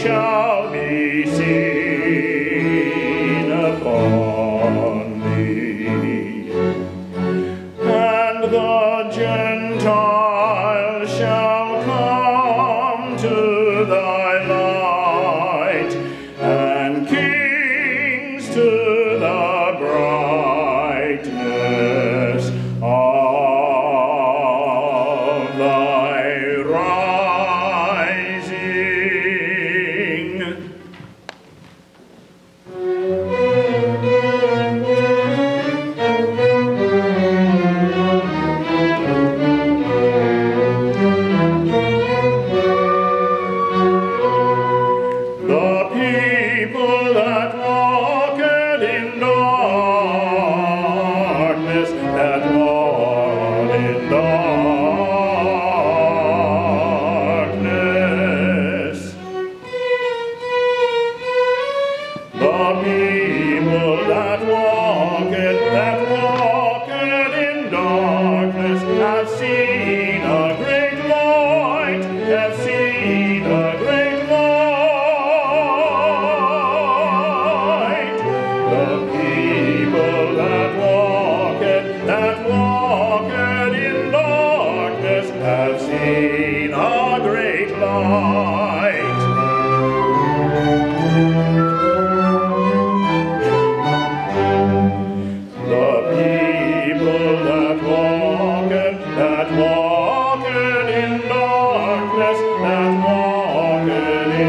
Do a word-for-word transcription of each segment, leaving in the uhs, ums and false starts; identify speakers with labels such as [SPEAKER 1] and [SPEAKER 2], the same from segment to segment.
[SPEAKER 1] shall be seen upon thee, and the Gentiles shall come to thy light, and kings to the brightness of thy rising. The people that walked in darkness, that walked in darkness. The people that walked, that walked in darkness have seen a great light, have seen a great light. The people that walked, that walked in darkness have seen a great light. The people that walked, that walked in darkness, that walked in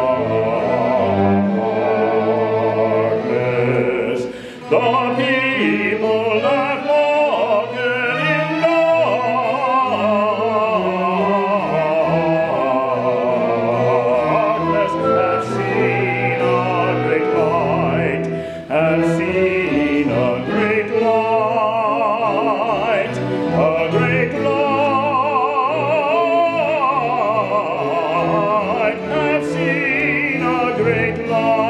[SPEAKER 1] darkness. The people that walked in darkness have seen a great light, have seen a great light, a great light, have seen a great light.